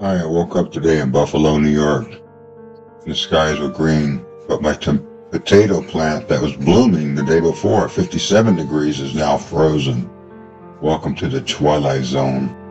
Hi, I woke up today in Buffalo, New York. The skies were green, but my potato plant that was blooming the day before at 57 degrees is now frozen. Welcome to the Twilight Zone.